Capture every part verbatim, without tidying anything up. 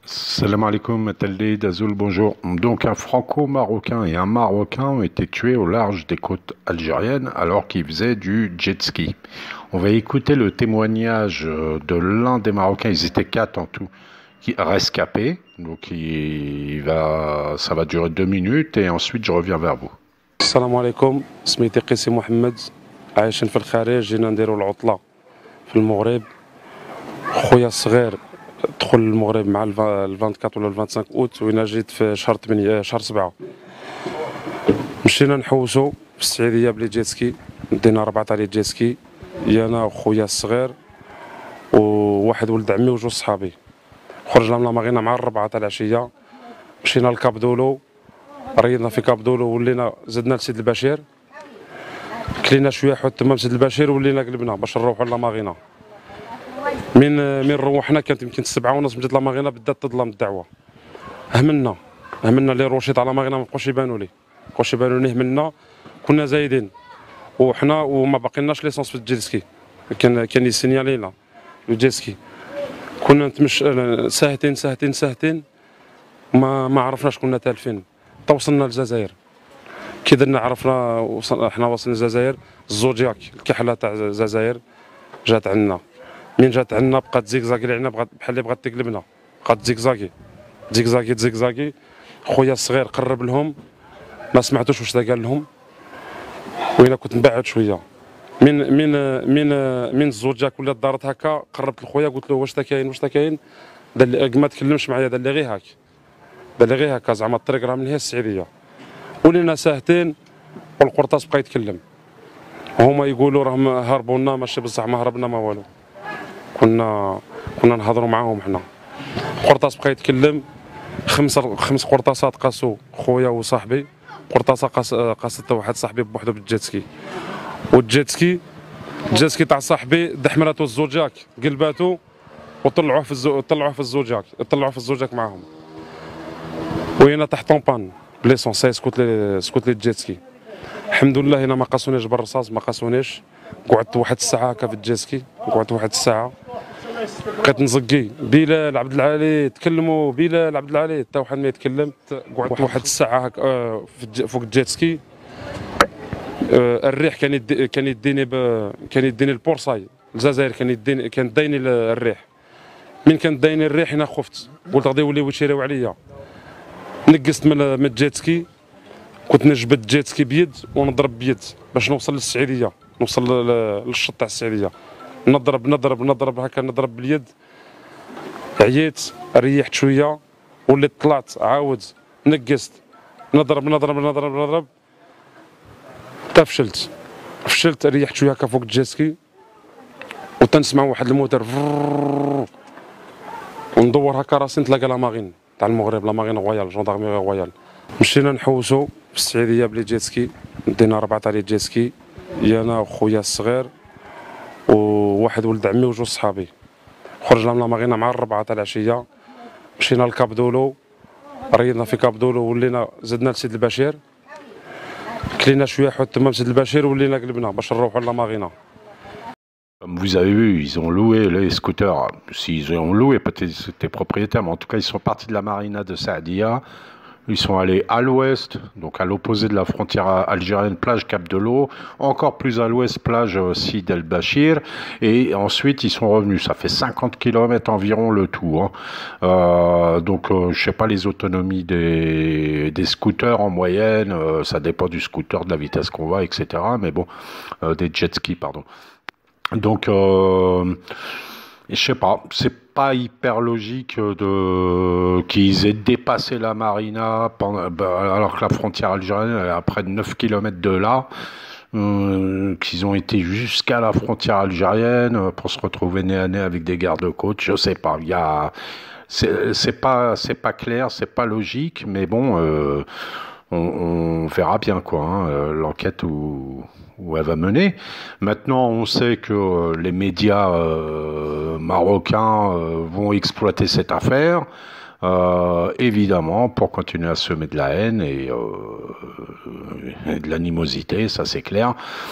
Salam alaikum, Talde d'Azul, bonjour. Donc un franco-marocain et un marocain ont été tués au large des côtes algériennes alors qu'ils faisaient du jet ski. On va écouter le témoignage euh, de l'un des Marocains, ils étaient quatre en tout, qui rescapés. Donc il va, ça va durer deux minutes et ensuite je reviens vers vous. السلام عليكم. سميتي قيسي محمد، عايشين في الخارج، جينا نديرو العطلة في المغرب. خويا الصغير دخل المغرب مع ال أربعة وعشرين ولا خمسة وعشرين اوت، وانا جيت في شهر ثمانية شهر سبعة. مشينا نحوسو في السعيدية بلي جيتسكي، دينا ربعة تاع لي جيتسكي، انا وخويا الصغير وواحد ولد عمي وجوج صحابي. خرجنا من لاماغينا مع الربعة تاع العشية، مشينا لكاب دولو، ريضنا في كاب دولو، ولينا زدنا لسيد البشير، كلينا شويه حوت تما بسيد البشير، ولينا قلبنا باش نروحوا لاماغينا. من من روحنا كانت يمكن السبعة ونص، بدات لاماغينا بدات تظلم الدعوه. همنا همنا لي روشي تاع لاماغينا ما بقوش يبانوا لي، ما بقوش يبانوا لي. همنا كنا زايدين وحنا وما باقيناش ليسونس في الجيتسكي، كان كان يسينيالينا الجيتسكي. كنا نتمشى ساهتين ساهتين ساهتين، ما ما عرفناش كنا تالفين. توصلنا للجزائر، كي درنا عرفنا وصل حنا وصلنا للجزائر. الزوجياك الكحله تاع الجزائر جات عندنا. من جات عندنا بقات زيكزاكي علينا، بغات بحال اللي بغات تقلبنا، بقات زيكزاكي زيكزاكي زيكزاكي. خويا الصغير قرب لهم، ما سمعتوش واش قال لهم، وانا كنت نبعد شويه. من من من من الزوجياك ولات دارت هكا، قربت لخويا قلت له واش تا كاين واش تا كاين. دار لي ما تكلمش معايا، دار لي غير هاك، دار لي غير هكا، زعما الطريق راه من هي السعيديه. ولينا ساهتين والقرطاس بقى يتكلم، هما يقولوا راهم هربوا لنا، ماشي بصح ما هربنا ما والو. كنا كنا نهضروا معاهم حنا. القرطاس بقى يتكلم، خمس خمس قرطاسات قاسوا خويا وصاحبي. قرطاسه قاس قاست واحد صاحبي بوحدو بالجيتسكي، والجيتسكي الجيتسكي تاع صاحبي دحملاتو الزوجاك، قلباتو وطلعوه في الزو... طلعوه في الزوجاك، طلعوه في الزوجاك معاهم. وهنا تحت طومبان بليسونس، سكوت لي سكوت لي الجيتسكي. الحمد لله هنا ما قاسونيش بالرصاص، ما قاسونيش. قعدت واحد الساعه هكا في الجيتسكي، قعدت واحد الساعه بقيت نزقي بلال عبد العالي تكلموا، بلال عبد العالي حتى واحد ما يتكلم. قعدت واحد الساعه هكا فوق الجيتسكي. الريح كان يدي كان يديني ب... كان يديني البورصاي الجزائر، كان يديني كان دايني الريح. من كان دايني الريح انا خفت، قلت غادي يوليو يشيريو عليا. نقصت من من الجيتسكي، كنت نجبد الجيتسكي بيد ونضرب بيد باش نوصل للسعيديه، نوصل للشط تاع السعيديه. نضرب نضرب نضرب هكا، نضرب باليد. عييت، ريحت شويه، وليت طلعت عاود نقصت، نضرب نضرب نضرب نضرب حتى فشلت. فشلت ريحت شويه هكا فوق الجيتسكي، وتنسمع واحد الموتور وندور هكا راسي نتلاقى لاماغين تاع المغرب، لاماغين غويال، جوندارمي غويال. مشينا نحوسو في السعيديه بلي جيتسكي، دينا ربعة تاع لي جيتسكي، انا وخويا الصغير وواحد ولد عمي وجوج صحابي. خرجنا من لاماغينا مع الربعة تاع العشيه، مشينا لكاب دولو، ريضنا في كاب دولو، ولينا زدنا لسيد البشير، كلينا شويه حوت تما بسيد البشير، ولينا قلبنا باش نروحوا لاماغينا. Comme vous avez vu, ils ont loué les scooters. S'ils ont loué, peut-être c'était propriétaire, mais en tout cas, ils sont partis de la marina de Saadia. Ils sont allés à l'ouest, donc à l'opposé de la frontière algérienne, plage Cap de l'Eau, encore plus à l'ouest, plage Sid El Bachir, et ensuite ils sont revenus. Ça fait cinquante kilomètres environ le tout. Hein. Euh, donc euh, je sais pas les autonomies des, des scooters en moyenne, euh, ça dépend du scooter, de la vitesse qu'on va, et cetera. Mais bon, euh, des jet skis, pardon. Donc, euh, je sais pas, c'est pas hyper logique de qu'ils aient dépassé la marina pendant, bah, alors que la frontière algérienne est à près de neuf kilomètres de là, euh, qu'ils ont été jusqu'à la frontière algérienne pour se retrouver nez à nez avec des gardes-côtes. Je sais pas, il y a, c'est, c'est pas, c'est pas clair, c'est pas logique, mais bon. Euh, On, on verra bien quoi, hein, euh, l'enquête où, où elle va mener. Maintenant, on sait que euh, les médias euh, marocains euh, vont exploiter cette affaire, euh, évidemment, pour continuer à semer de la haine et, euh, et de l'animosité, ça c'est clair.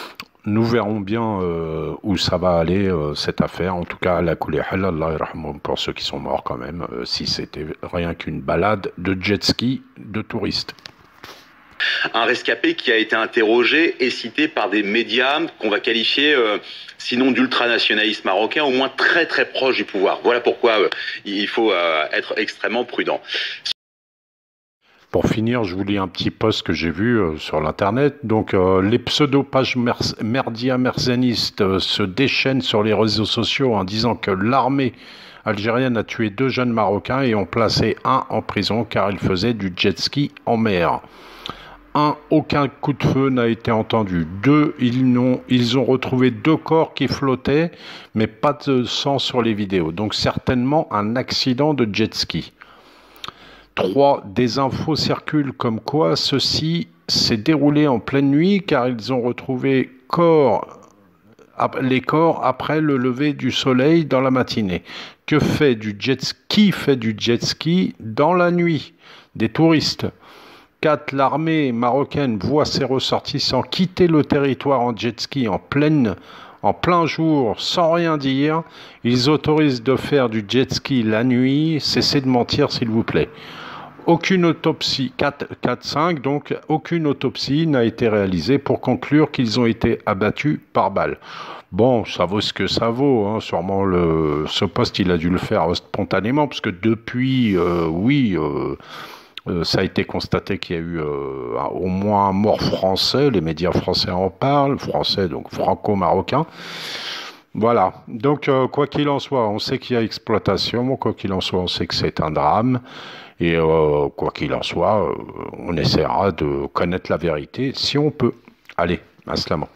nous verrons bien euh, où ça va aller, euh, cette affaire. En tout cas, la coulée halal, Allah yarhamhum, pour ceux qui sont morts quand même, euh, si c'était rien qu'une balade de jet ski de touristes. Un rescapé qui a été interrogé et cité par des médias qu'on va qualifier, euh, sinon d'ultranationalistes marocains, au moins très très proche du pouvoir. Voilà pourquoi euh, il faut euh, être extrêmement prudent. Pour finir, je vous lis un petit post que j'ai vu euh, sur l'internet. Donc, euh, les pseudo-pages mer merdia mercenistes euh, se déchaînent sur les réseaux sociaux en disant que l'armée algérienne a tué deux jeunes Marocains et ont placé un en prison car il faisait du jet ski en mer. Un, aucun coup de feu n'a été entendu. Deux, ils ont, ils ont retrouvé deux corps qui flottaient, mais pas de sang sur les vidéos. Donc, certainement un accident de jet ski. Trois, des infos circulent comme quoi ceci s'est déroulé en pleine nuit car ils ont retrouvé corps, les corps après le lever du soleil dans la matinée. Que fait du jet ski fait du jet ski dans la nuit? Des touristes. Quatre, l'armée marocaine voit ses ressortissants quitter le territoire en jet ski en pleine en plein jour, sans rien dire. Ils autorisent de faire du jet ski la nuit. Cessez de mentir, s'il vous plaît. Aucune autopsie, quatre, cinq, donc aucune autopsie n'a été réalisée pour conclure qu'ils ont été abattus par balle. Bon, ça vaut ce que ça vaut, hein. Sûrement le, ce poste, il a dû le faire spontanément, parce que depuis, euh, oui, euh, euh, ça a été constaté qu'il y a eu euh, au moins un mort français, les médias français en parlent, français, donc franco-marocain. Voilà, donc euh, quoi qu'il en soit, on sait qu'il y a exploitation, quoi qu'il en soit, on sait que c'est un drame. Et euh, quoi qu'il en soit, euh, on essaiera de connaître la vérité si on peut. Allez, assalam.